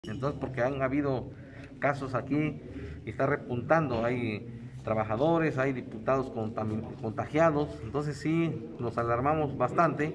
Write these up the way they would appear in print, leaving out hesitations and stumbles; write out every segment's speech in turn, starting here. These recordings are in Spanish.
Entonces, porque han habido casos aquí y está repuntando, hay trabajadores, hay diputados contagiados, entonces sí nos alarmamos bastante.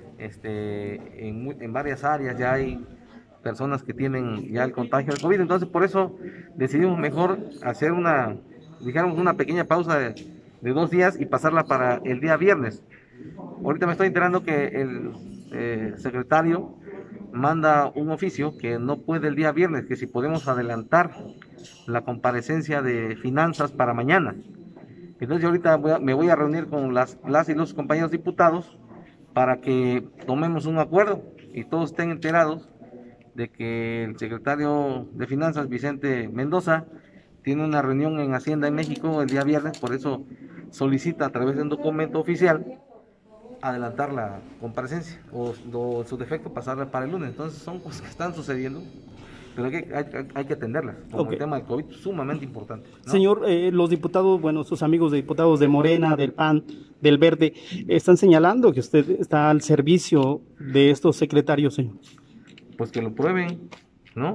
En varias áreas ya hay personas que tienen ya el contagio del COVID, entonces por eso decidimos mejor hacer dijéramos, una pequeña pausa de 2 días y pasarla para el día viernes. Ahorita me estoy enterando que el secretario manda un oficio que no puede el día viernes, que si podemos adelantar la comparecencia de finanzas para mañana. Entonces yo ahorita me voy a reunir con las y los compañeros diputados para que tomemos un acuerdo y todos estén enterados de que el secretario de Finanzas, Vicente Mendoza, tiene una reunión en Hacienda en México el día viernes, por eso solicita a través de un documento oficial adelantar la comparecencia o en su defecto pasarla para el lunes. Entonces son cosas que están sucediendo, pero hay que atenderlas, como Ok. el tema del COVID, sumamente importante, ¿no? Señor, los diputados, bueno, sus amigos de diputados de Morena, del PAN, del Verde, están señalando que usted está al servicio de estos secretarios, señor. Pues que lo prueben, ¿no?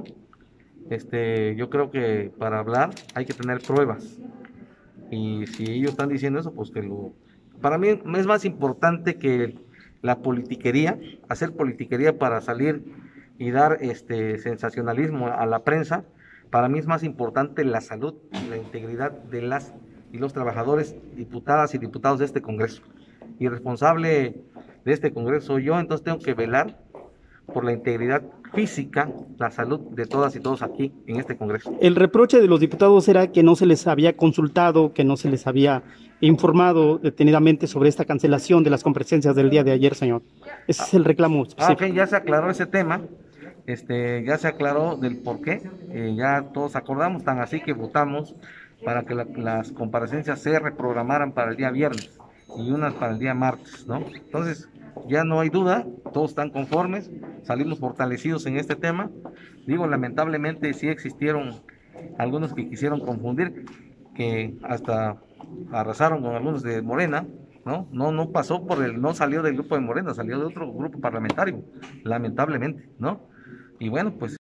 Yo creo que para hablar hay que tener pruebas. Y si ellos están diciendo eso, pues que lo... Para mí es más importante que la politiquería, hacer politiquería para salir y dar sensacionalismo a la prensa. Para mí es más importante la salud y la integridad de las y los trabajadores, diputadas y diputados de este Congreso. Y responsable de este Congreso soy yo, entonces tengo que velar por la integridad física, la salud de todas y todos aquí en este Congreso. El reproche de los diputados era que no se les había consultado, que no se les había informado detenidamente sobre esta cancelación de las comparecencias del día de ayer, señor. Ese es el reclamo Ok, específico. ya se aclaró ese tema, ya se aclaró del por qué, ya todos acordamos, tan así que votamos para que las comparecencias se reprogramaran para el día viernes y unas para el día martes, ¿no? Entonces, ya no hay duda, todos están conformes, salimos fortalecidos en este tema. Digo, lamentablemente sí existieron algunos que quisieron confundir, que hasta arrasaron con algunos de Morena, ¿no? No pasó no salió del grupo de Morena, salió de otro grupo parlamentario, lamentablemente, ¿no? Y bueno, pues